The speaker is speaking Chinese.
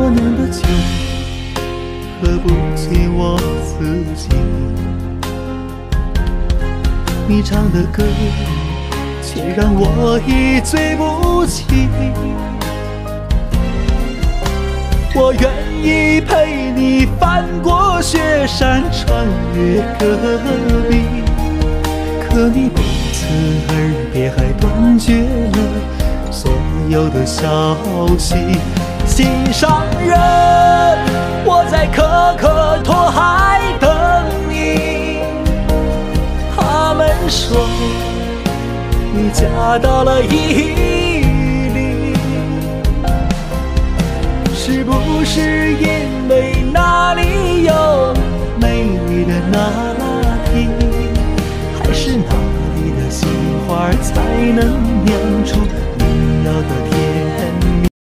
年的酒喝不醉我自己，你唱的歌却让我一醉不起。我愿意陪你翻过雪山，穿越戈壁，可你不辞而别，还断绝了所有的消息。心上人，我在可可托海等你。他们说你嫁到了伊犁，是不是因为那里有美丽的那拉提，还是那里的杏花才能酿出你要的甜？